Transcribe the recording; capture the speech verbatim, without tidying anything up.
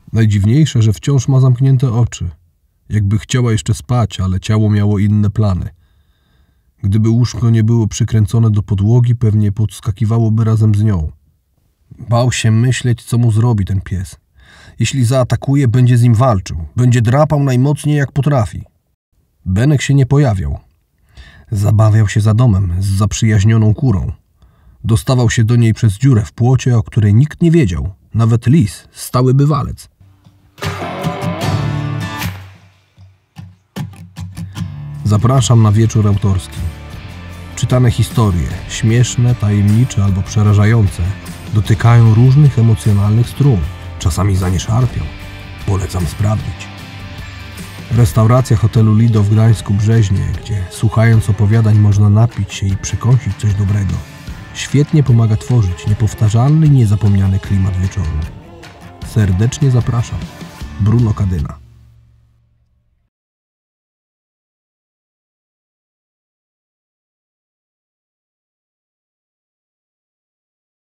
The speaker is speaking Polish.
Najdziwniejsze, że wciąż ma zamknięte oczy. Jakby chciała jeszcze spać, ale ciało miało inne plany. Gdyby łóżko nie było przykręcone do podłogi, pewnie podskakiwałoby razem z nią. Bał się myśleć, co mu zrobi ten pies. Jeśli zaatakuje, będzie z nim walczył. Będzie drapał najmocniej, jak potrafi. Benek się nie pojawiał. Zabawiał się za domem z zaprzyjaźnioną kurą. Dostawał się do niej przez dziurę w płocie, o której nikt nie wiedział. Nawet lis, stały bywalec. Zapraszam na wieczór autorski. Czytane historie, śmieszne, tajemnicze albo przerażające, dotykają różnych emocjonalnych strun. Czasami za nie szarpią. Polecam sprawdzić. Restauracja hotelu Lido w Gdańsku-Brzeźnie, gdzie słuchając opowiadań można napić się i przekąsić coś dobrego, świetnie pomaga tworzyć niepowtarzalny i niezapomniany klimat wieczoru. Serdecznie zapraszam. Bruno Kadyna.